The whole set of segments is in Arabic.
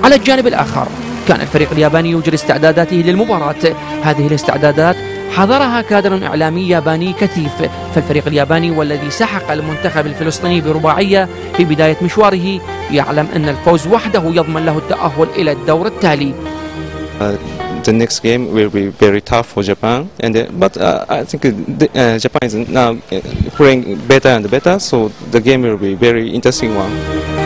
على الجانب الآخر كان الفريق الياباني يجري استعداداته للمباراة. هذه الاستعدادات حضرها كادر إعلامي ياباني كثيف، فالفريق الياباني والذي سحق المنتخب الفلسطيني برباعية في بداية مشواره يعلم أن الفوز وحده يضمن له التأهل إلى الدور التالي. The next game will be very tough for Japan, but I think Japan is now playing better and better, so the game will be very interesting one.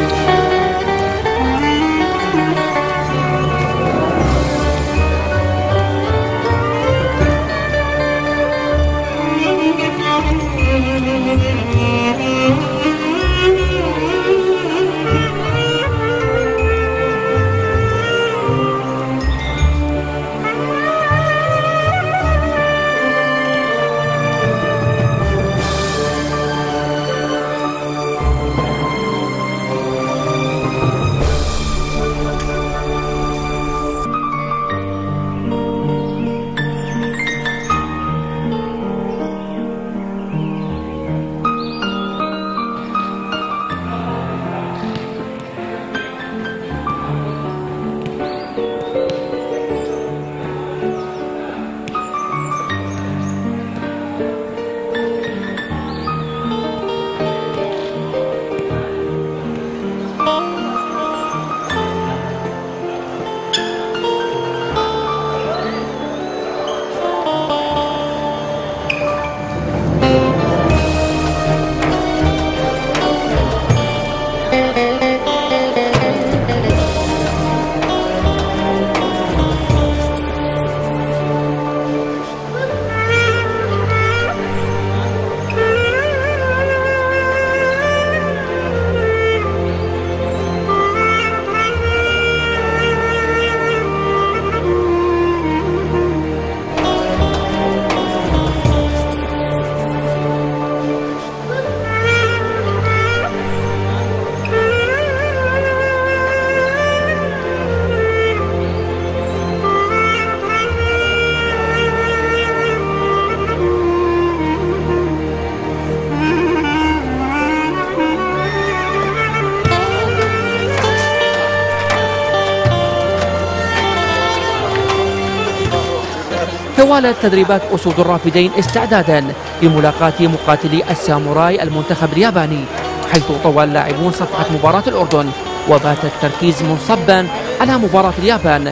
توالت تدريبات أسود الرافدين استعدادا لملاقاة مقاتلي الساموراي المنتخب الياباني، حيث طوى اللاعبون صفحة مباراة الأردن وبات التركيز منصبا على مباراة اليابان.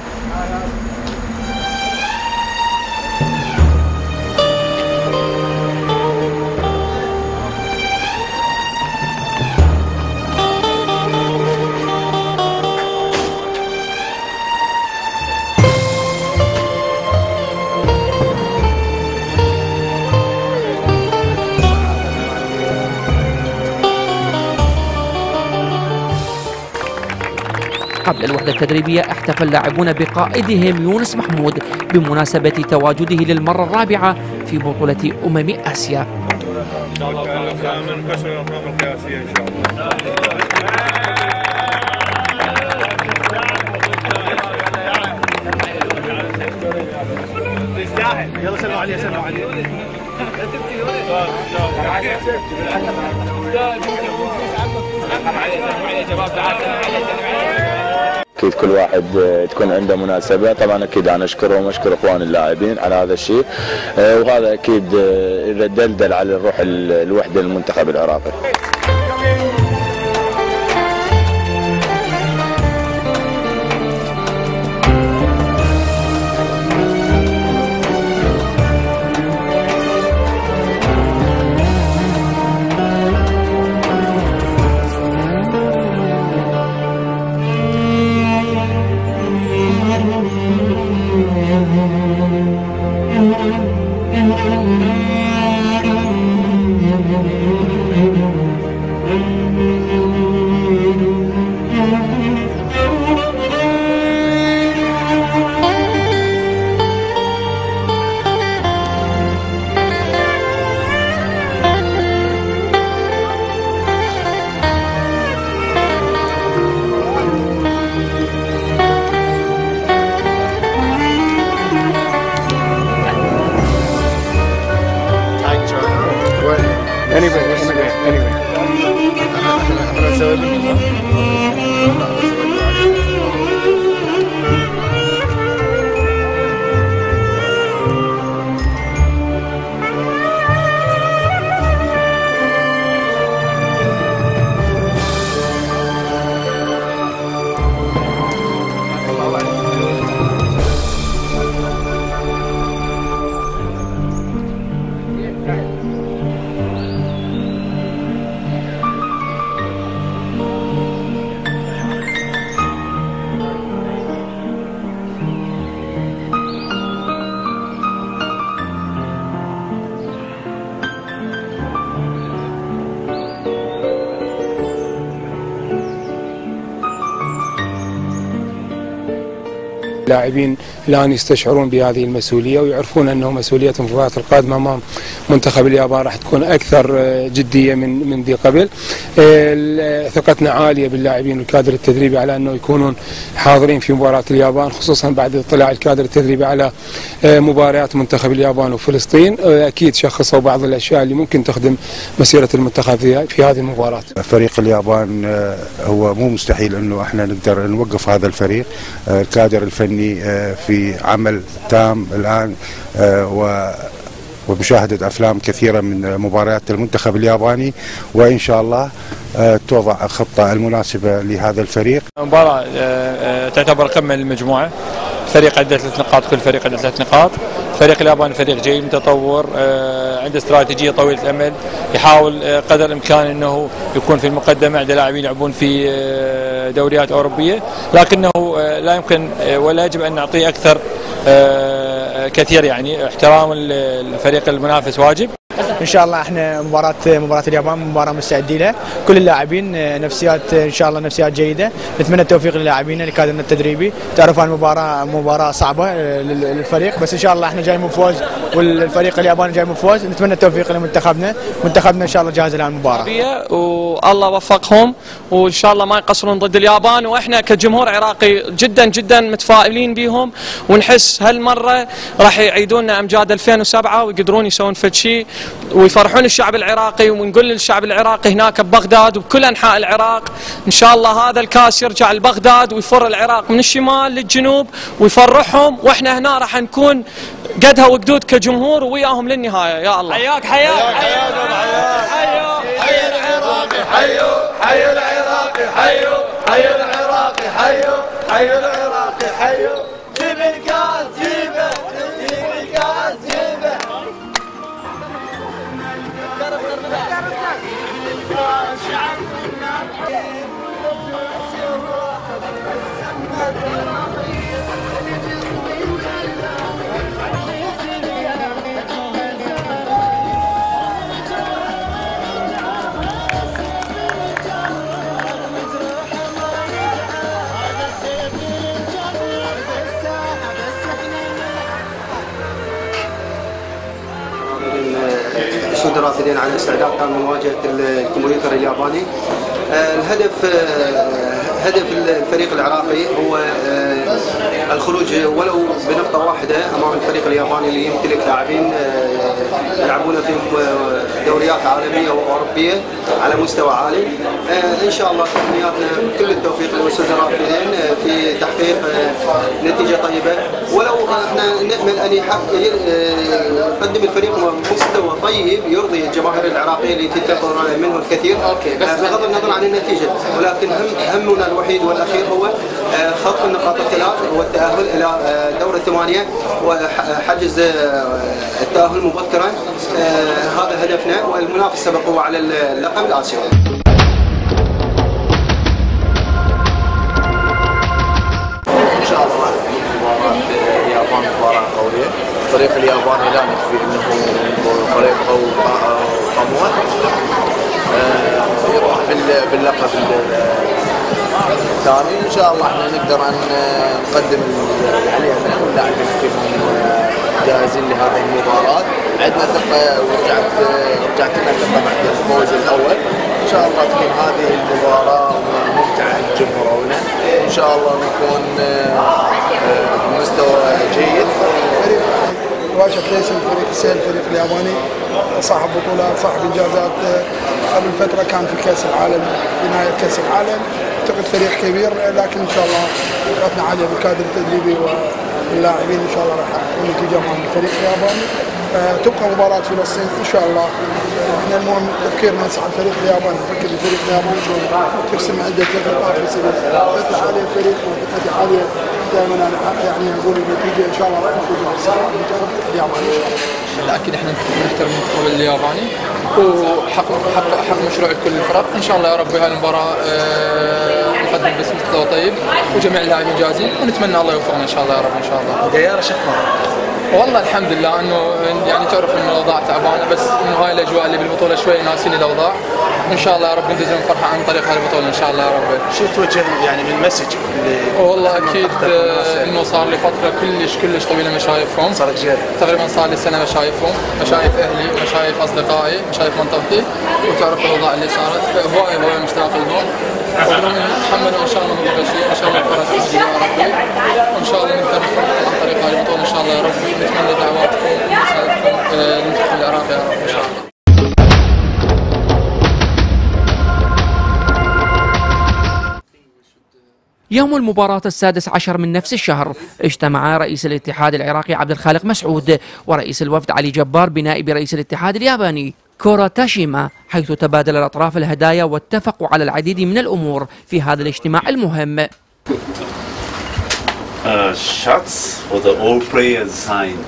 قبل الوحدة التدريبية احتفل اللاعبون بقائدهم يونس محمود بمناسبة تواجده للمرة الرابعة في بطولة آسيا. يلا سلموا عليه سلموا عليه. أكيد كل واحد تكون عنده مناسبة، طبعا أكيد أنا أشكرهم وأشكر إخوان اللاعبين على هذا الشيء، وهذا أكيد دلدل على الروح الوحدة للمنتخب العراقي. اللاعبين الآن يستشعرون بهذه المسؤولية ويعرفون أنه مسؤولية المباريات القادمة أمام منتخب اليابان راح تكون أكثر جدية من ذي قبل. ثقتنا عالية باللاعبين والكادر التدريبي على أنه يكونون حاضرين في مباراة اليابان، خصوصا بعد اطلاع الكادر التدريبي على مباريات منتخب اليابان وفلسطين. أكيد شخصوا بعض الأشياء اللي ممكن تخدم مسيرة المنتخب في هذه المباراة. فريق اليابان هو مو مستحيل أنه احنا نقدر نوقف هذا الفريق. الكادر الفني في عمل تام الآن ومشاهدة أفلام كثيرة من مباريات المنتخب الياباني، وإن شاء الله توضع الخطة المناسبة لهذا الفريق. مباراة تعتبر قمة للمجموعة، فريق عنده 3 نقاط، كل فريق عنده 3 نقاط. فريق اليابان فريق جيد متطور، عنده استراتيجية طويلة الأمل، يحاول قدر الإمكان أنه يكون في المقدمة، عنده لاعبين يلعبون في دوريات أوروبية، لكنه لا يمكن ولا يجب أن نعطيه أكثر كثير، يعني احترام الفريق المنافس واجب. ان شاء الله احنا مباراه اليابان مباراه مستعدين لها، كل اللاعبين نفسيات ان شاء الله نفسيات جيده، نتمنى التوفيق للاعبينا لكادرنا التدريبي. تعرفوا المباراه مباراه صعبه للفريق، بس ان شاء الله احنا جاي بفوز والفريق الياباني جاي بفوز، نتمنى التوفيق لمنتخبنا، منتخبنا ان شاء الله جاهز للمباراه. والله وفقهم وان شاء الله ما يقصرون ضد اليابان، واحنا كجمهور عراقي جدا جدا متفائلين بهم، ونحس هالمره راح يعيدون امجاد 2007 ويقدرون يسوون فد شيء ويفرحون الشعب العراقي. ونقول للشعب العراقي هناك ببغداد وبكل انحاء العراق ان شاء الله هذا الكاس يرجع لبغداد ويفر العراق من الشمال للجنوب ويفرحهم، واحنا هنا راح نكون قدها وقدود كجمهور وياهم للنهايه. يا الله حياك حياك حيو حي العراقي حيو حي العراقي حيو حي العراقي حيو حي العراقي حيو. جيب الكاس جيبه جيب الكاس جيبه. دراسيين عن الاستعداد لمواجهه الكمبيوتر الياباني. هدف الفريق العراقي هو الخروج ولو بنقطة واحدة أمام الفريق الياباني اللي يمتلك لاعبين يلعبون في دوريات عالمية وأوروبية على مستوى عالي. إن شاء الله تمنياتنا كل التوفيق للمستشارين في تحقيق نتيجة طيبة، ولو احنا نأمل أن يقدم الفريق مستوى طيب يرضي الجماهير العراقية اللي تنتظر منه الكثير بغض النظر عن النتيجة، ولكن همنا الوحيد والأخير هو خطف النقاط الثلاث والتأهل إلى دور الثمانية وحجز التأهل مبكرا. هذا هدفنا، والمنافس سبق هو على اللقب الآسيوي. إن شاء الله راح تكون مباراة اليابان مباراة قوية. الفريق الياباني لا نخفي أنه فريق قموة، يروح باللقب الثاني. ان شاء الله احنا نقدر ان نقدم اللي علينا واللاعبين يكونوا جاهزين لهذه المباراه. عندنا ثقه ورجعت لنا ثقه بعد الفوز الاول. ان شاء الله تكون هذه المباراه ممتعه لجمهورنا، ان شاء الله نكون بمستوى جيد. فريق واجه ليسن فريق السيل، الفريق الياباني صاحب بطولات، صاحب انجازات. قبل فتره كان في كاس العالم، في نهايه كاس العالم. اعتقد فريق كبير، لكن ان شاء الله ثقتنا عاليه بالكادر التدريبي واللاعبين. ان شاء الله راح يكون نتيجه مع الفريق الياباني. تبقى مباراه فلسطين ان شاء الله. احنا المهم تفكيرنا نسعى الفريق الياباني، نفكر الفريق الياباني شلون تقسم عده 3 نقاط في سبيل ثقتي عاليه الفريق وثقتي عاليه. دائما انا يعني اقول النتيجه ان شاء الله راح نفوز على المنتخب الياباني ان شاء الله. اكيد احنا نحترم المنتخب الياباني وحق مشروع كل الفرق. ان شاء الله يا رب هاي المباراه نقدم بس مستوى طيب وجميع اللاعبين جاهزين، ونتمنى الله يوفقنا ان شاء الله يا رب. ان شاء الله ديارة شكرا. والله الحمد لله انه يعني تعرف انه الاوضاع تعبانه، بس انه هاي الاجواء اللي بالبطوله شوي ناسين الاوضاع. وان شاء الله يا رب ندزم فرحه عن طريق هذه البطوله ان شاء الله يا رب. شو توجه يعني من مسج؟ والله اكيد انه صار لي فتره كلش طويله ما شايفهم. صار لك تقريبا صار لي سنه ما شايفهم، ما شايف اهلي، ما شايف اصدقائي، ما شايف منطقتي، وتعرف الاوضاع اللي صارت، فهواي مشتاق لهم. ونتحملوا ان شاء الله من كل شيء، ان شاء الله الفرج يا ربي، وان شاء الله نقدر نفرح عن طريق هذه البطوله ان شاء الله يا ربي. نتمنى دعواتكم ومساعدتكم للمنتخب العراقي يا رب ان شاء الله. يوم المباراة 16 من نفس الشهر اجتمع رئيس الاتحاد العراقي عبد الخالق مسعود ورئيس الوفد علي جبار بنائب رئيس الاتحاد الياباني كورا تاشيما، حيث تبادل الأطراف الهدايا واتفقوا على العديد من الأمور في هذا الاجتماع المهم. Shots for the all players sign.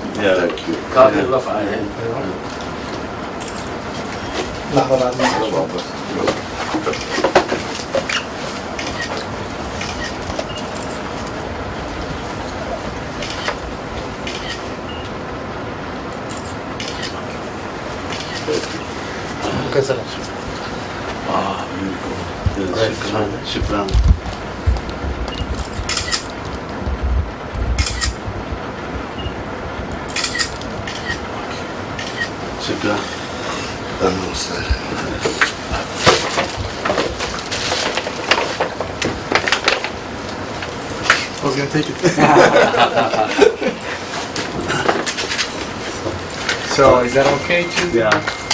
شكرا. شكرا. اهلا وسهلا. I was going to take it. So is that okay to? Yeah.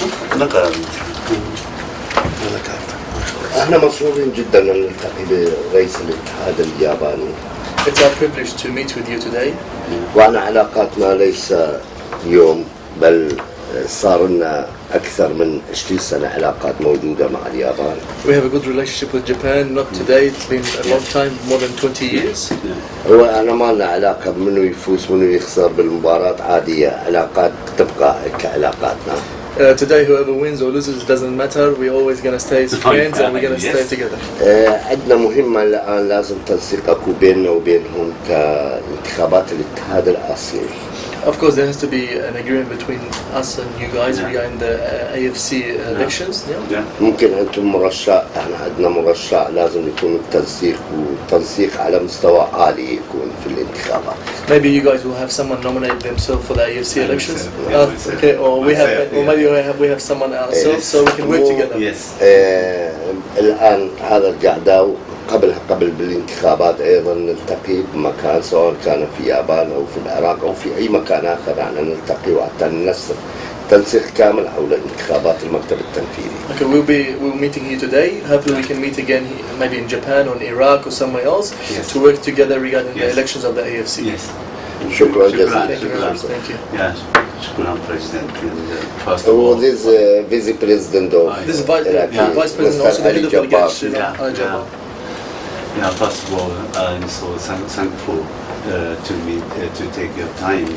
احنا مسرورين جدا ان نلتقي برئيس الاتحاد الياباني. It's our privilege to meet with you today. وعنا علاقاتنا ليس اليوم بل صار لنا اكثر من 20 سنه علاقات موجوده مع اليابان. We have a good relationship with Japan. Not today. It's been a long time, more than 20 years. هو انا ما لنا علاقه منو يفوز منو يخسر بالمباراه عاديه، علاقات تبقى كعلاقاتنا. Today, whoever wins or loses doesn't matter. We're always gonna stay as friends and we're gonna stay together. عندنا مهمة الآن لازم تنسيق بيننا وبينهم كانتخابات الاتحاد الآسيوي. Of course, there has to be an agreement between us and you guys regarding the AFC elections. ممكن أنتم مرشح، إحنا عندنا مرشح، لازم يكون التنسيق على مستوى عالي يكون في الانتخابات. Maybe you guys will have someone nominate themselves for the AFC elections. Okay, or maybe we have someone ourselves so we can work together. Yes. الآن هذا القعدة قبل بالانتخابات ايضا نلتقي بمكان سواء كان في اليابان او في العراق او في اي مكان اخر، يعني نلتقي وحتى ننسق تنسيق كامل حول انتخابات المكتب التنفيذي. Okay, we're meeting here today. Hopefully we can meet again maybe in Japan or in Iraq or somewhere else to work together regarding the elections of the AFC. Yes. شكرا جزيلا. Thank you. Yeah. شكرا President. This Vice President of this Vice President also the head of the delegation. Yeah, first of all, I'm so thankful to take your time.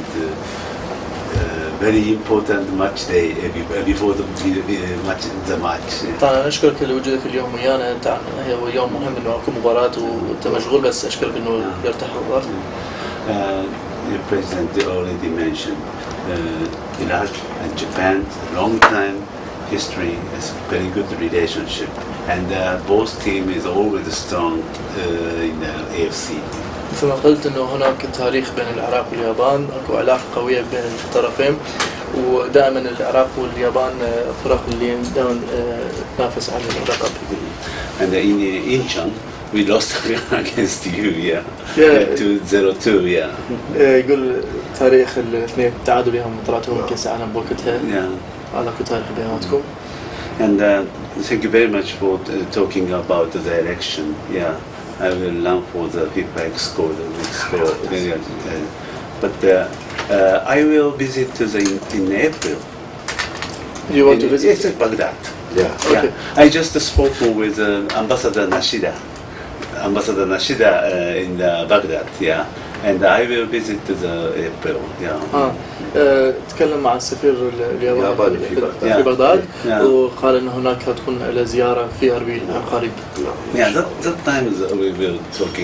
Very important match day before the match. طبعا أشكرك لوجودك اليوم ويانا. هو يوم مهم إنه أكون مباراة وأنت مشغول، بس أشكرك إنه يرتاح الوقت. The President already mentioned Iraq and Japan, long time history, is very good relationship, and both team is always strong in the AFC. مثل ما قلت انه هناك تاريخ بين العراق واليابان، اكو علاقه قويه بين الطرفين، ودائما العراق واليابان فرق اللي دائما تنافس على اللقب. And in Incheon we lost against you, yeah. 2-0, yeah. يقول تاريخ الاثنين تعادلوا بهم مباراتهم كاس العالم بوقتها. هذا كو تاريخ بيناتكم. And thank you very much for talking about the election. Yeah, I will learn for the feedback score. But I will visit in April. You want to visit? Yes, Baghdad. Yeah. Okay. I just spoke with Ambassador Nashida in Baghdad. Yeah, and I will visit the April. Yeah. تكلم مع السفير الياباني في بغداد وقال ان هناك تكون له زياره في اربيل عن قريب. Yeah, that time we were talking.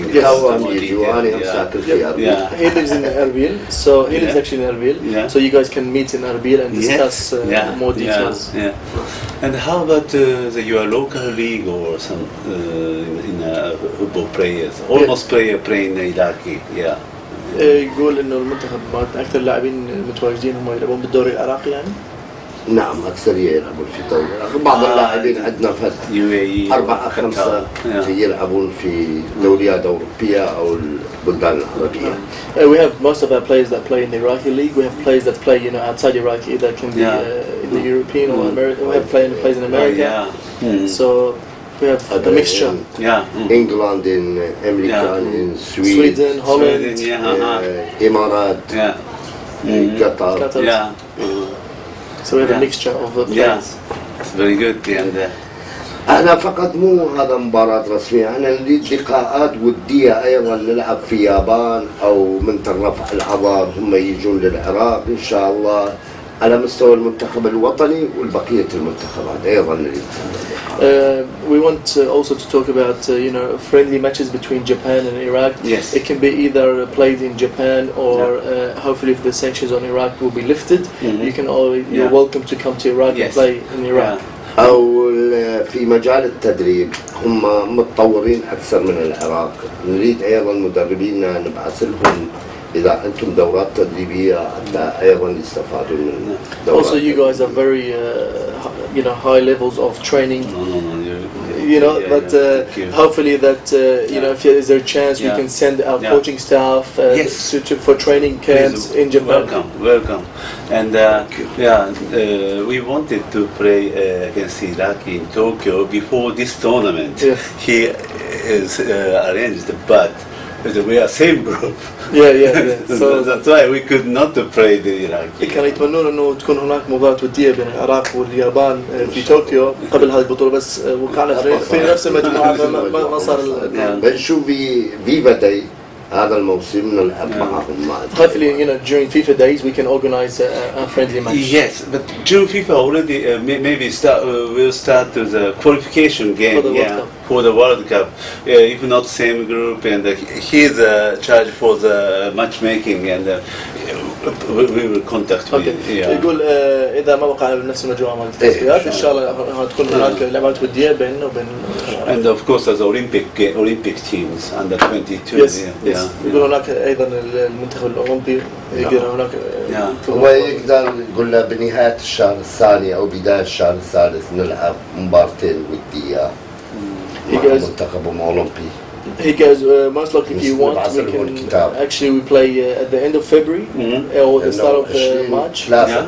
He lives in Erbil, so he lives actually in Erbil. So you guys can meet in Erbil and discuss more details. And how about your local league or some in football players? Almost playing Iraqi. Yeah. يقول انه المنتخب اكثر اللاعبين المتواجدين هم يلعبون بالدوري العراقي يعني؟ نعم أكثرية يلعبون في الدوري العراقي، بعض اللاعبين عندنا فرق 4-5 يلعبون في دوريات أوروبية أو البلدان العربية. We have most of our players that play in the Iraqi league. We have players that play, outside Iraq, either can be in the European or American. We have players in America. So we have a mixture. England, in America, in Sweden, Holland, Emirat, Qatar. So we have a mixture of players. Very good. And احنا فقط مو هذا مباراة رسمية، احنا نريد لقاءات ودية ايضا نلعب في اليابان او من رفع العضار هم يجون للعراق ان شاء الله على مستوى المنتخب الوطني والبقية المنتخبات ايضا نريد. We want also to talk about friendly matches between Japan and Iraq. Yes. It can be either played in Japan or hopefully if the sanctions on Iraq will be lifted, you're welcome to come to Iraq and play in Iraq. أو في مجال التدريب هم متطورين أكثر من العراق، نريد أيضا مدربينا نبعث لهم إذا أنتم دورات تدريبية حتى أيضا يستفادوا من دورات. Also you guys are very high levels of training. But hopefully that if there is a chance we can send our coaching staff for training camps in Japan. Welcome. And we wanted to play against Iraq in Tokyo before this tournament. He is arranged, but we are same group. So that's why we could not play the Iraqi. كانوا يتمنون انه تكون هناك مباراة ودية بين العراق واليابان في طوكيو قبل هذه البطولة، بس وقعنا في نفس المجموعة ما صار. بنشوف فيفا داي هذا الموسم نلعب معهم. Hopefully, during FIFA days we can organize a friendly match. Yes, but during FIFA already maybe we'll start the qualification game for the World Cup. If not same group, and he's charged for the matchmaking, and we will contact him. يقول إذا ما وقعنا بنفس المجموعة مع التصفيات إن شاء الله هتكون هناك لعبات ودية بيننا وبين. And of course as Olympic teams under 22. يقول هناك أيضا المنتخب الأولمبي يقدر هناك. هو يقدر يقول له بنهاية الشهر الثاني أو بداية الشهر الثالث نلعب مباراتين ودية مع المنتخب الأولمبي. He goes, most likely if you want, we can actually we play at the end of February or the start of March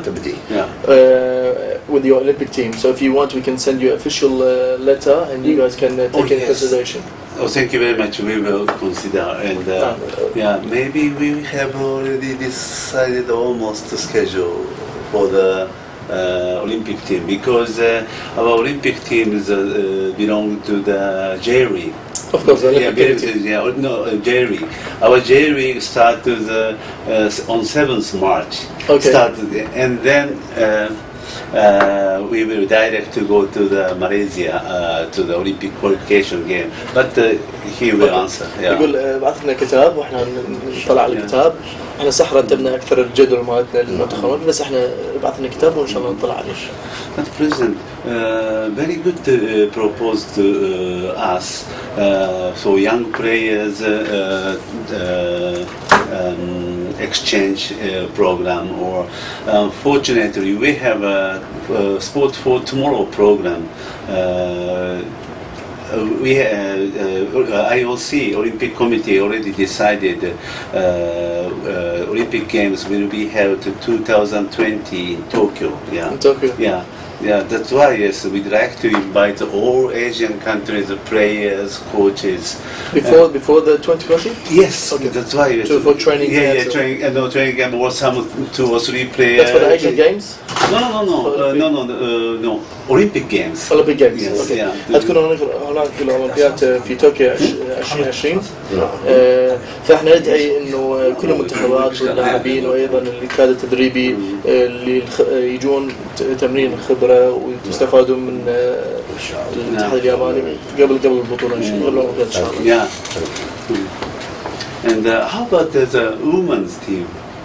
with the Olympic team. So if you want, we can send you an official letter and you guys can take it in consideration. Oh, thank you very much. We will consider, and maybe we have already decided almost the schedule for the Olympic team, because our Olympic teams belong to the J League. Of course, the Olympic J League. Our J League started on 7th March. Started, and then we will direct to go to the Malaysia to the Olympic qualification game. But he will answer. يقول بعث لنا كتاب واحنا نطلع على الكتاب. احنا صح رتبنا اكثر الجدول مالتنا للمنتخبات، بس احنا بعث لنا كتاب وان شاء الله نطلع عليه. But President, very good proposed to us for young players exchange program, or unfortunately we have a Sport for Tomorrow program. IOC, Olympic Committee, already decided Olympic Games will be held in 2020 in Tokyo. In Tokyo. That's why we'd like to invite all Asian countries, players, coaches. Before the 2020? Yes. That's why. For training. Training camp or some 2 or 3 players. That's for the Asian Games. No. Olympic Games. Olympic Games. Yes, Okay. yeah. هتكون هناك الأولمبياد في طوكيو 2020. فاحنا ندعي انه كل المنتخبات واللاعبين وايضا الكادر التدريبي اللي يجون تمرين خبره ويستفادوا من الاتحاد الياباني قبل البطوله ان شاء الله. Yeah. And how about the women's team?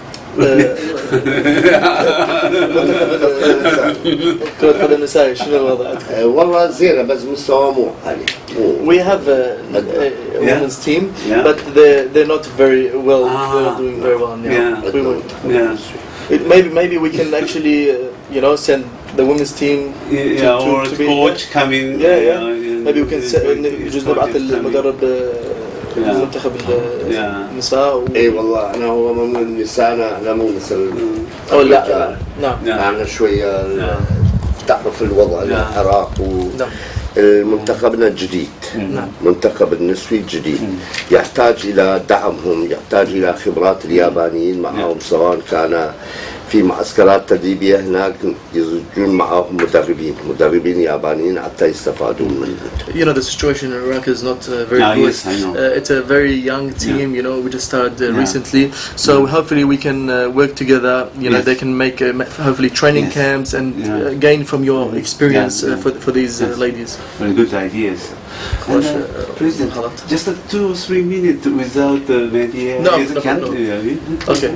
كرة قدم النساء شنو الوضع؟ والله زينة بس مستوى مو عالي. We have a women's team, but they're not very well. They're not doing very well now. Maybe we can actually send the women's team or to be coach coming. Maybe we can just نبعث المدرب منتخب النساء. اي والله انا هو من النساء انا مو مثل لا نعم انا شويه تعرف الوضع العراق المنتخبنا الجديد منتخب النسوي الجديد يحتاج الى دعمهم، يحتاج الى خبرات اليابانيين معهم سواء كان في معسكرات تدريبيه هناك يزوجون معهم مدربين يابانيين حتى يستفادون منهم. You know the situation in Iraq is not very good. Yes, I know. It's a very young team. We just started recently, so hopefully we can work together. They can make hopefully training camps and gain from your experience for these ladies. Very good ideas. President, just 2 or 3 minutes without media. No. Okay.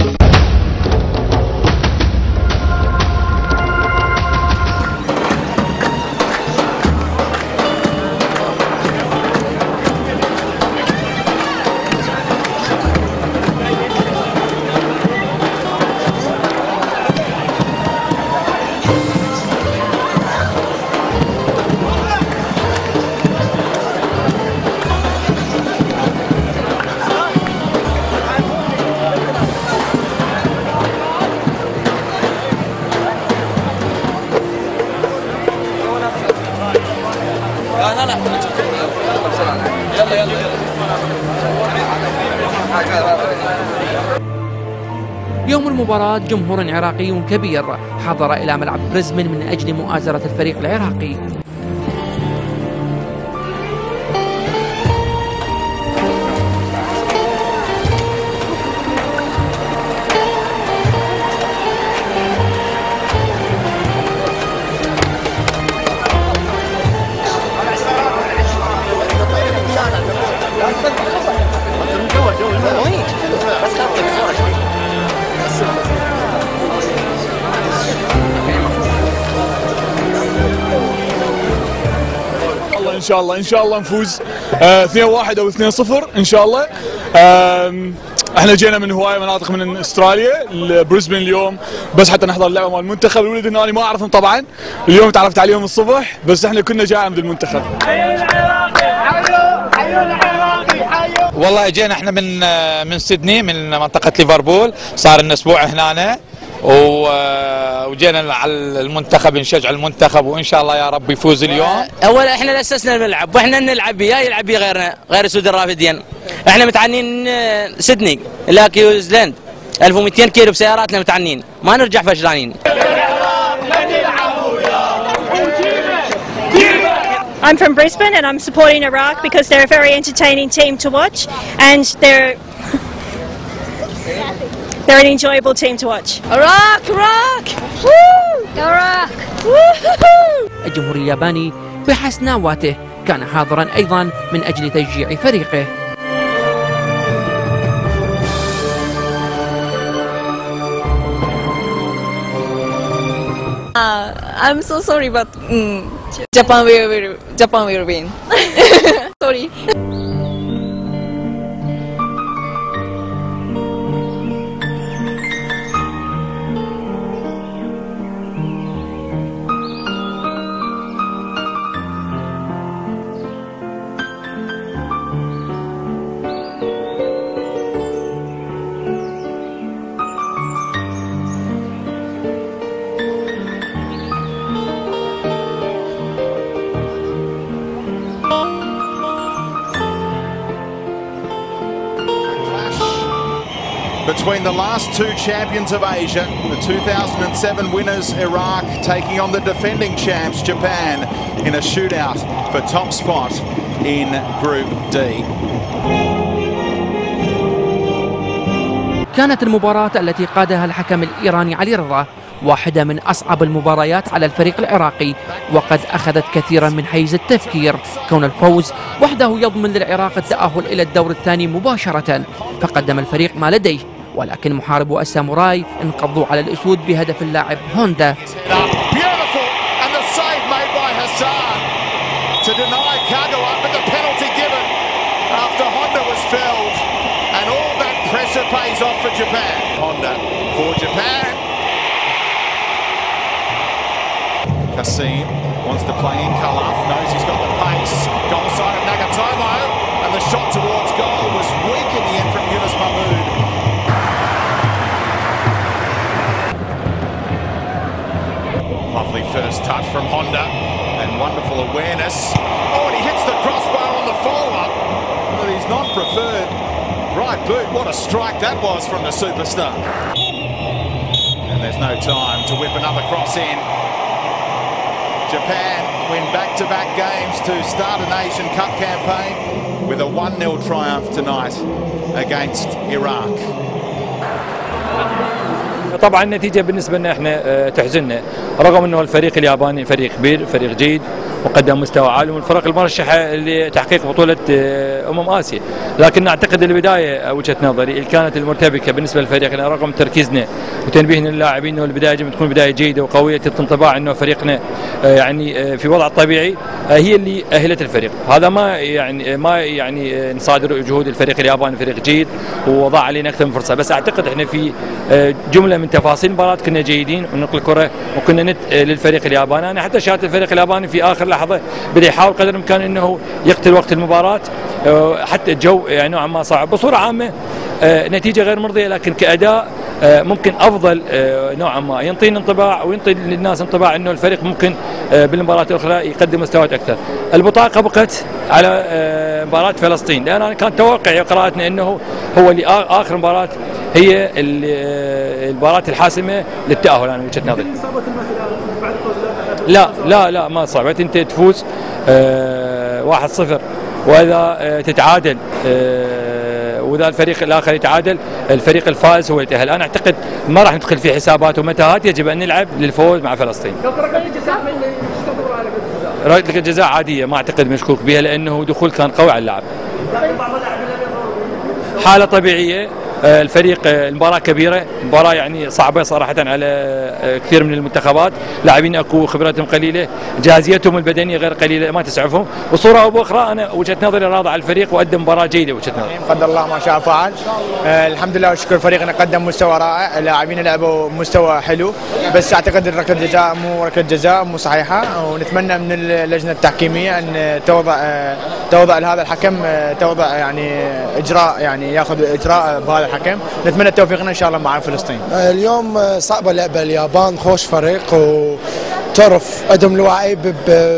يوم المباراة جمهور عراقي كبير حضر إلى ملعب بريزبن من أجل مؤازرة الفريق العراقي. ان شاء الله نفوز 2-1 او 2-0 ان شاء الله. احنا جينا من هوايه مناطق من استراليا لبريسبن اليوم بس حتى نحضر اللعبه مال المنتخب. الولد انه انا ما اعرفهم طبعا، اليوم تعرفت عليهم الصبح بس احنا كنا جايين من المنتخب. والله جينا احنا من سيدني من منطقه ليفربول، صار لنا اسبوع هنا وجينا على المنتخب نشجع المنتخب وان شاء الله يا رب يفوز اليوم. اولا احنا اسسنا الملعب واحنا نلعب وياه يلعب بيه غيرنا غير السود الرافدين. احنا متعنين سيدني الى كيوزلاند 1200 كيلو بسياراتنا متعنين ما نرجع فشلانين. I'm from Brisbane and I'm supporting Iraq because they're a very entertaining team to watch and they're an enjoyable team to watch. Iraq! Woo! Iraq! الجمهور الياباني بحسناواته كان حاضرا أيضا من أجل تشجيع فريقه. I'm so sorry, but Japan will win. Sorry. between the last two champions of Asia, the 2007 winners Iraq taking on the defending champs Japan in a shootout for top spot in Group D. كانت المباراة التي قادها الحكم الإيراني علي رضا واحدة من أصعب المباريات على الفريق العراقي، وقد أخذت كثيرا من حيز التفكير، كون الفوز وحده يضمن للعراق التأهل إلى الدور الثاني مباشرة. فقدم الفريق ما لديه، ولكن محاربو الساموراي انقضوا على الأسود بهدف اللاعب هوندا. Pressure pays off for Japan. Honda for Japan. Kassim wants to play in Khalaf, knows he's got the pace. Goal side of Nagatomo, and the shot towards goal was weak in the end from Yunus Mahmood. Lovely first touch from Honda, and wonderful awareness. Oh, and he hits the crossbar on the follow-up. But he's non-preferred. Right boot, what a strike that was from the superstar. And there's no time to whip another cross in. Japan win back-to-back games to start an Asian Cup campaign with a 1-0 triumph tonight against Iraq. طبعا النتيجة بالنسبة لنا احنا تحزننا، رغم انه الفريق الياباني فريق كبير، فريق جيد وقدم مستوى عالي، والفرق المرشحة لتحقيق بطولة آسيا، لكن اعتقد البداية وجهة نظري اللي كانت المرتبكة بالنسبة للفريق، رغم تركيزنا وتنبيهنا للاعبين انه البداية تكون بداية جيدة وقوية، تلقي انطباع انه فريقنا يعني في وضع الطبيعي هي اللي أهلت الفريق. هذا ما يعني نصادر جهود الفريق الياباني، فريق جيد ووضع علينا أكثر من فرصة، بس اعتقد احنا في جملة من تفاصيل المباراة كنا جيدين ونقل الكرة وكنا للفريق الياباني. انا حتى شاهدت الفريق الياباني في اخر لحظة بدا يحاول قدر الامكان انه يقتل وقت المباراة، حتى الجو يعني نوعا ما صعب. بصورة عامة نتيجة غير مرضية، لكن كأداء ممكن افضل نوعا ما، ينطينا انطباع وينطي للناس انطباع انه الفريق ممكن بالمباراة الاخرى يقدم مستويات اكثر. البطاقة بقت على مباراة فلسطين، لان انا كان توقعي قراءتنا انه هو اللي اخر مباراة هي المباراة الحاسمة للتأهل. انا وجهة نظري لا ما صعبت، انت تفوز 1-0 واذا تتعادل واذا الفريق الاخر يتعادل الفريق الفائز هو يتأهل. انا اعتقد ما راح ندخل في حسابات ومتاهات، يجب ان نلعب للفوز مع فلسطين. ركله الجزاء عاديه، ما اعتقد مشكوك بها لانه دخول كان قوي على اللاعب. حاله طبيعيه، الفريق المباراة كبيرة، مباراة يعني صعبة صراحة على كثير من المنتخبات، لاعبين اكو خبراتهم قليلة، جاهزيتهم البدنية غير قليلة ما تسعفهم. بصورة او باخرى انا وجهة نظري راضي على الفريق وقدم مباراة جيدة وجهة نظري. قدر الله ما شاء فعل. الحمد لله والشكر، فريقنا قدم مستوى رائع، لاعبين لعبوا مستوى حلو، بس اعتقد ركلة الجزاء مو ركلة جزاء مو صحيحة، ونتمنى من اللجنة التحكيمية ان توضع لهذا الحكم توضع يعني اجراء، يعني ياخذ اجراء بهذا الحكم. نتمنى توفيقنا ان شاء الله مع فلسطين. اليوم صعبه لعبه اليابان، خوش فريق وتعرف عندهم لعيب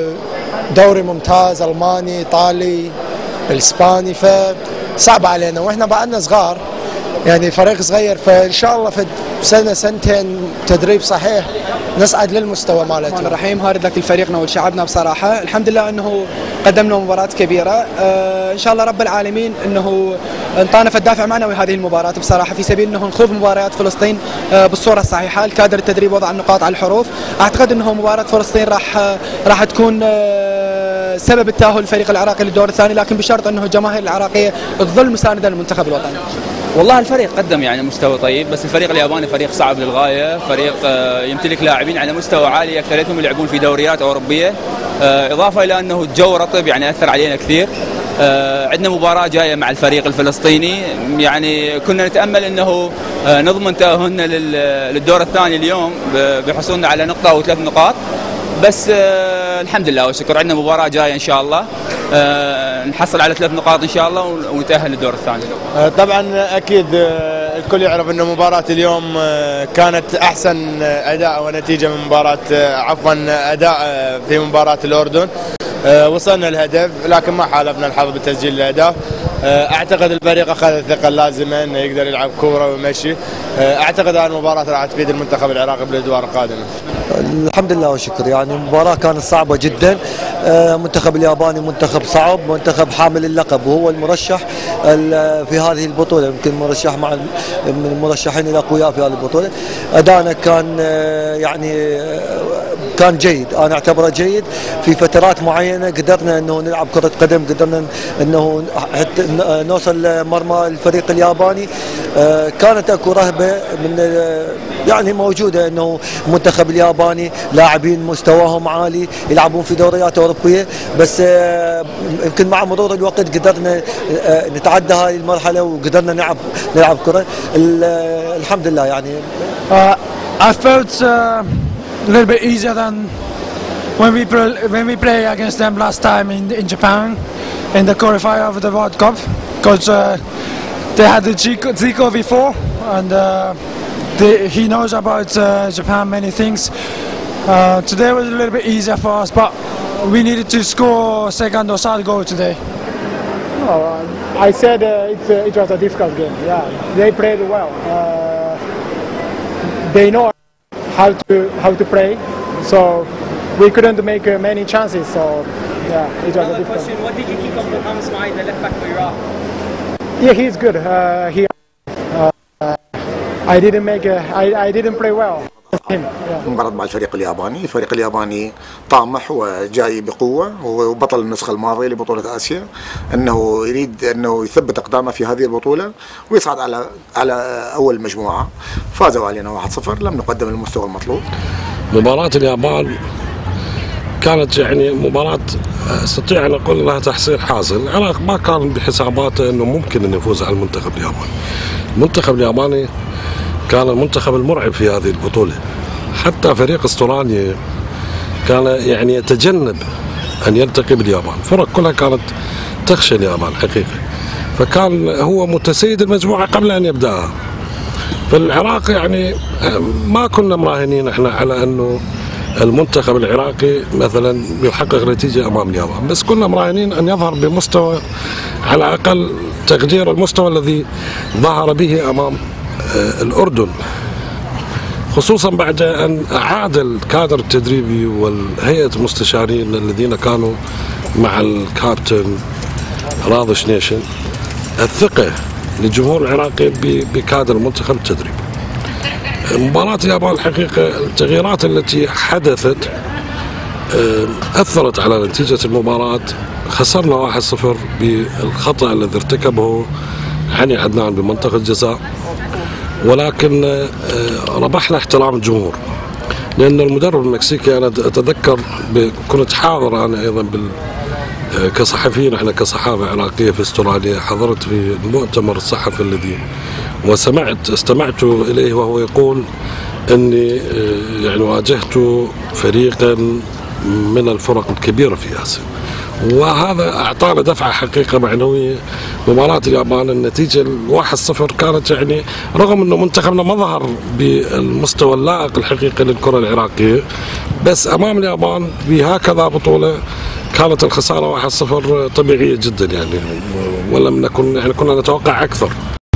بدوري ممتاز، الماني، ايطالي، الاسباني، فصعب علينا واحنا بعدنا صغار، يعني فريق صغير، فان شاء الله في سنه سنتين تدريب صحيح نصعد للمستوى مالته. الرحمن الرحيم، هارد لك لفريقنا ولشعبنا بصراحه، الحمد لله انه قدمنا مباراه كبيره، ان شاء الله رب العالمين انه انطانا في الدافع معنوي هذه المباراه بصراحه، في سبيل انه نخوض مباريات فلسطين بالصوره الصحيحه. الكادر التدريب وضع النقاط على الحروف، اعتقد انه مباراه فلسطين راح تكون سبب التاهل الفريق العراقي للدور الثاني، لكن بشرط انه الجماهير العراقيه تظل مسانده للمنتخب الوطني. والله الفريق قدم يعني مستوى طيب، بس الفريق الياباني فريق صعب للغايه، فريق يمتلك لاعبين على مستوى عالي، اكثريتهم يلعبون في دوريات اوروبيه، اضافه الى انه الجو رطب يعني اثر علينا كثير. عندنا مباراه جايه مع الفريق الفلسطيني، يعني كنا نتامل انه نضمن تاهلنا للدور الثاني اليوم بحصولنا على نقطه او 3 نقاط، بس الحمد لله والشكر عندنا مباراه جايه ان شاء الله نحصل على 3 نقاط ان شاء الله ونتاهل للدور الثاني. طبعا اكيد الكل يعرف انه مباراه اليوم كانت احسن اداء ونتيجه من مباراه اداء في مباراه الاردن. وصلنا الهدف لكن ما حالفنا الحظ بتسجيل الاهداف. اعتقد الفريق اخذ الثقه اللازمه انه يقدر يلعب كوره ويمشي. اعتقد هذه المباراه راح تفيد المنتخب العراقي بالادوار القادمه. الحمد لله والشكر، يعني المباراه كانت صعبه جدا. منتخب الياباني منتخب صعب، منتخب حامل اللقب وهو المرشح في هذه البطوله، يمكن مرشح من المرشحين الاقوياء في هذه البطوله. ادانا كان يعني كان جيد، انا اعتبره جيد. في فترات معينه قدرنا انه نلعب كره قدم، قدرنا انه حتى نوصل لمرمى الفريق الياباني. كانت اكو رهبه من يعني موجوده انه المنتخب الياباني لاعبين مستواهم عالي يلعبون في دوريات اوروبيه، بس يمكن مع مرور الوقت قدرنا نتعدى هذه المرحله وقدرنا نلعب كره. الحمد لله يعني. I felt a little bit easier than when we play against them last time in Japan in the qualifier of the World Cup, because they had the Zico before, and he knows about Japan many things. Today was a little bit easier for us, but we needed to score second or third goal today. I said it was a difficult game. Yeah, they played well. They know how to play, so we couldn't make many chances. So yeah, it was a difficult game. What did you think of Mohamed Ismail, the left back for Iraq? Yeah, he's good. I didn't play well. مباراة مع الفريق الياباني، الفريق الياباني طامح وجاي بقوة، وهو بطل النسخة الماضية لبطولة آسيا، أنه يريد أنه يثبت أقدامه في هذه البطولة ويصعد على أول مجموعة. فازوا علينا 1-0، لم نقدم المستوى المطلوب. مباراة اليابان كانت يعني مباراة استطيع أن أقول لها تحصيل حاصل. العراق ما كان بحساباته أنه ممكن أن يفوز على المنتخب الياباني. المنتخب الياباني كان المنتخب المرعب في هذه البطولة، حتى فريق استراليا كان يعني يتجنب أن يلتقي باليابان. الفرق كلها كانت تخشى اليابان حقيقة، فكان هو متسيد المجموعة قبل أن يبدأها. فالعراق يعني ما كنا مراهنين احنا على أنه المنتخب العراقي مثلا يحقق نتيجة أمام اليابان، بس كنا مراهنين أن يظهر بمستوى على الأقل تقدير المستوى الذي ظهر به أمام الأردن، خصوصا بعد أن أعاد الكادر التدريبي والهيئة المستشارين الذين كانوا مع الكابتن راضي شنيشن الثقة للجمهور العراقي بكادر المنتخب التدريبي. مباراة اليابان الحقيقة التغييرات التي حدثت أثرت على نتيجة المباراة. خسرنا 1-0 بالخطأ الذي ارتكبه علي عدنان بمنطقة الجزاء، ولكن ربحنا احترام الجمهور، لأن المدرب المكسيكي أنا أتذكر كنت حاضر أنا أيضا كصحفيين، احنا كصحافة عراقية في استراليا، حضرت في المؤتمر الصحفي الذي استمعت إليه وهو يقول أني يعني واجهت فريقا من الفرق الكبيرة في آسيا، وهذا أعطانا دفعة حقيقة معنوية. مباراة اليابان النتيجة 1-0 كانت يعني رغم أنه منتخبنا ما ظهر بالمستوى اللائق الحقيقي للكرة العراقية، بس أمام اليابان بهكذا بطولة كانت الخسارة 1-0 طبيعية جدا يعني، ولم نكن يعني كنا نتوقع أكثر.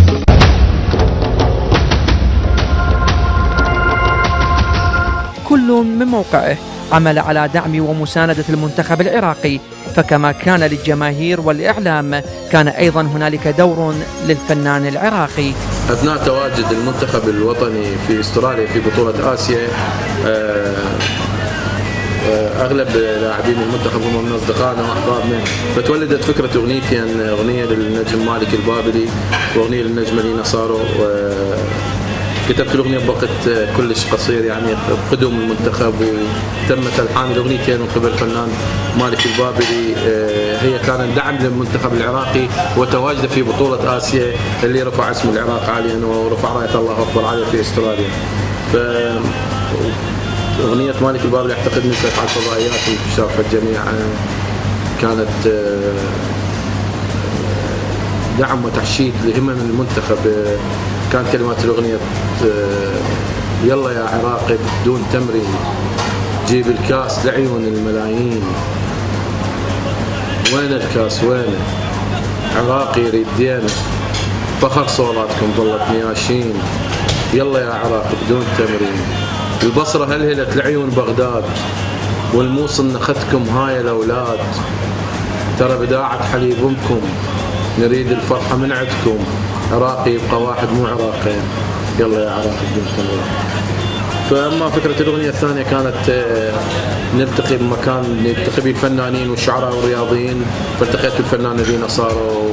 كل من موقعه عمل على دعم ومساندة المنتخب العراقي، فكما كان للجماهير والإعلام كان أيضا هنالك دور للفنان العراقي. أثناء تواجد المنتخب الوطني في استراليا في بطولة آسيا، أغلب لاعبين المنتخب هم من أصدقائنا وأحبابنا، فتولدت فكرة أغنيتين، أغنية للنجم مالك البابلي وأغنية للنجمة لينا صارو. كتبت الأغنية بوقت كلش قصير يعني بقدوم المنتخب، وتمت ألحان الأغنيتين من قبل الفنان مالك البابلي. هي كانت دعم للمنتخب العراقي وتواجده في بطولة آسيا اللي رفع اسم العراق عاليا ورفع راية الله أكبر عالية في استراليا. أغنية مالك البابلي أعتقد نزلت على الفضائيات وشافها الجميع، كانت دعم وتحشيد لهمم المنتخب. كانت كلمات الأغنية يلا يا عراقي بدون تمرين، جيب الكاس لعيون الملايين، وين الكاس وينه، عراقي يريد دين، فخر صولاتكم ظلت نياشين، يلا يا عراق بدون تمرين. البصرة هلهلت لعيون بغداد، والموصل نختكم هاي الأولاد. ترى بداعة حليب أمكم، نريد الفرحة من عندكم. عراقي يبقى واحد مو عراقين، يلا يا عراق بدون تمرين. فأما فكرة الأغنية الثانية كانت نلتقي بمكان نلتقي به الفنانين والشعراء والرياضيين، فالتقيت بالفنانة دينا صارو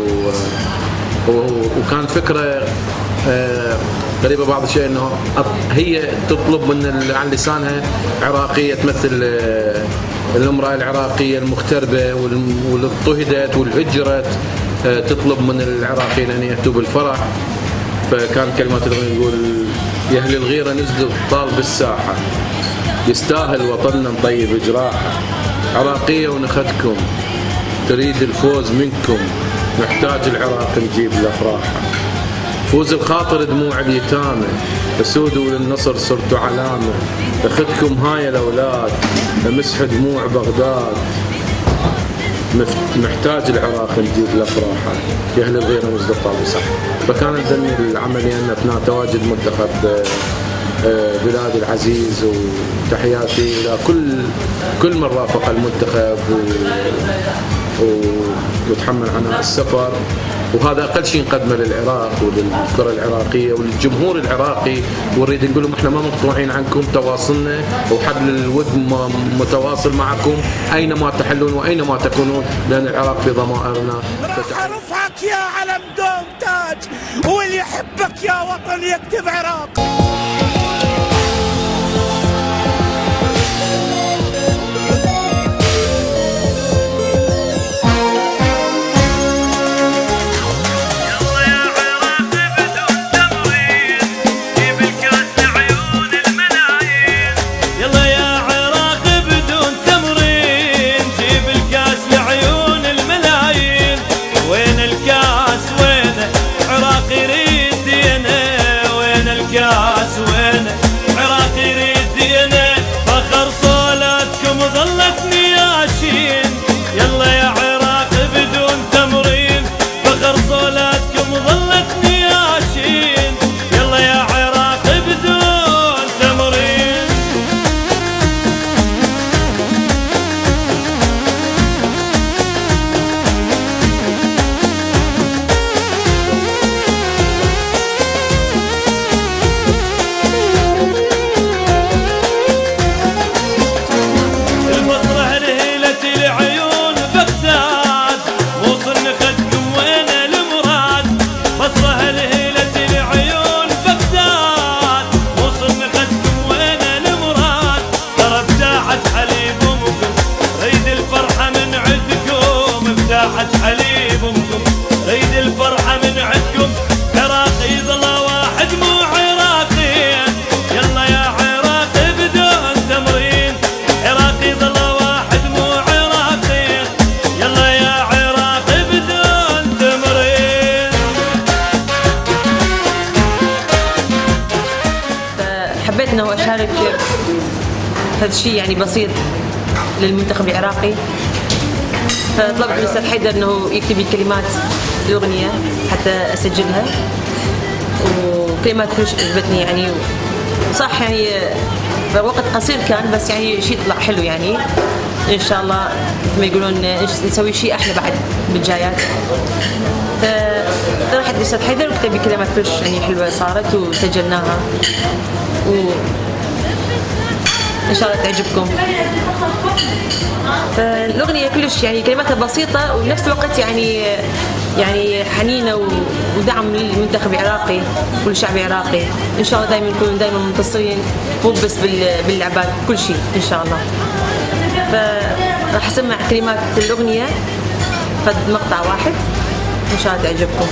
وكانت فكرة غريبة بعض الشيء، انه هي تطلب من عن لسانها عراقية تمثل الامرأة العراقية المغتربة واللي اضطهدت والهجرت، تطلب من العراقيين ان يأتوا بالفرح. فكان كلمات الأغنية يقول: يا أهل الغيرة نزلوا طال بالساحة، يستاهل وطننا نطيب جراحة. عراقية ونخدكم، تريد الفوز منكم، نحتاج العراق نجيب الأفراحة. فوز الخاطر دموع اليتامى، تسودوا للنصر صرتوا علامة. أخذكم هاي الأولاد، مسح دموع بغداد، محتاج العراق نجيب الأفراحة. يا أهل الغيرة نزلوا طال بالساحة. فكانت ذني العملية أن أثناء تواجد منتخب بلاد العزيز، وتحياتي إلى كل من رافق المنتخب وتحمل عناء السفر. وهذا أقل شيء نقدمه للعراق وللكرة العراقية وللجمهور العراقي، ونريد نقول لهم احنا ما مقطوعين عنكم، تواصلنا وحبل الود متواصل معكم أينما تحلون وأينما تكونون، لأن العراق في ضمائرنا. راح رفعك يا علم دوم تاج، واللي يحبك يا وطن يكتب عراق. هذا الشيء يعني بسيط للمنتخب العراقي، فطلبت من الأستاذ حيدر أنه يكتب لي كلمات الأغنية حتى أسجلها، وكلمات كلش عجبتني يعني، صح يعني وقت قصير كان، بس يعني شيء طلع حلو يعني. إن شاء الله مثل ما يقولون نسوي شيء أحلى بعد بالجايات. فرحت الأستاذ حيدر وكتب لي كلمات كلش يعني حلوة صارت وسجلناها، إن شاء الله تعجبكم. فالأغنية كلش يعني كلماتها بسيطة وبنفس الوقت يعني حنينة ودعم للمنتخب العراقي والشعب العراقي. إن شاء الله دائما نكون دائما منتصرين، مو بس باللعبات، كل شيء إن شاء الله. فراح أسمع كلمات الأغنية فد مقطع واحد إن شاء الله تعجبكم.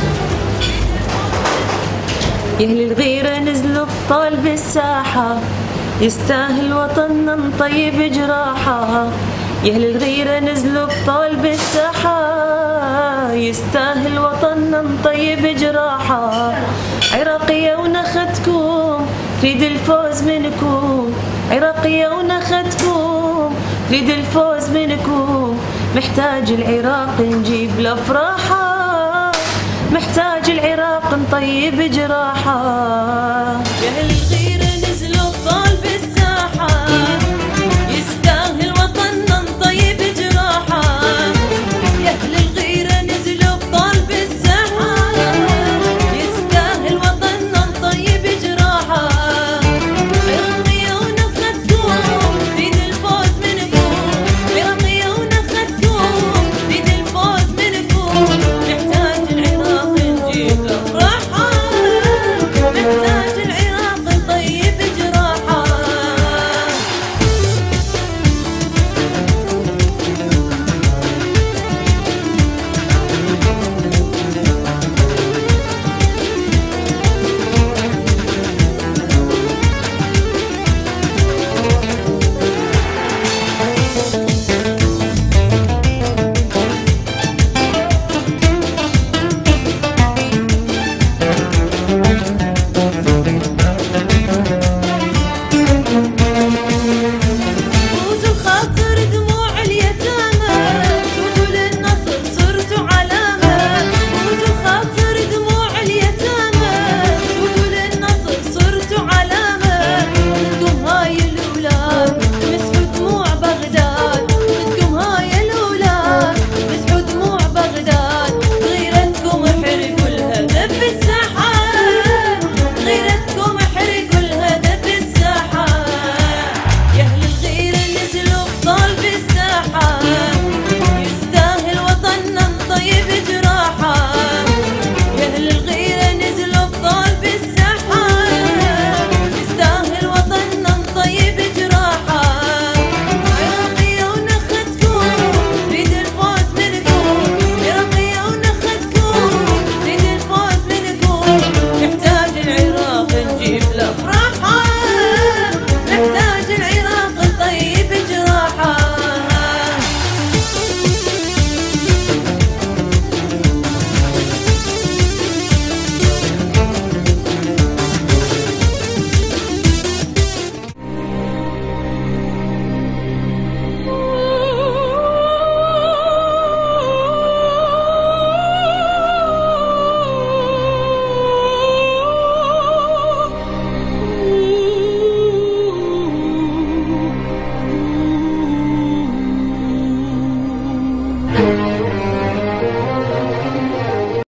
يا أهل الغيرة نزلوا بطال بالساحة، يستاهل وطننا نطيب جراحة. يا أهل الغيرة نزلوا بطال بالساحة، يستاهل وطننا نطيب جراحة. عراقية ونخدكم تريد الفوز منكم، عراقية ونخدكم تريد الفوز منكم. محتاج العراق نجيب الأفراحة. محتاج العراق نطيب جراحه. يا الغيرة